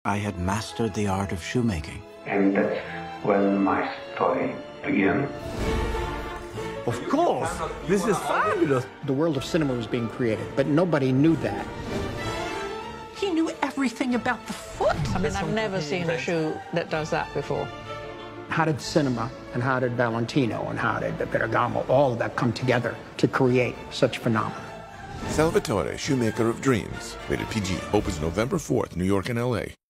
I had mastered the art of shoemaking. And that's when my story began. Of course! This is fabulous! The world of cinema was being created, but nobody knew that. He knew everything about the foot! I mean, I've never seen a shoe that does that before. How did cinema and how did Valentino and how did Ferragamo, all of that come together to create such phenomena? Salvatore, Shoemaker of Dreams. Rated PG. Opens November 4th, New York and LA.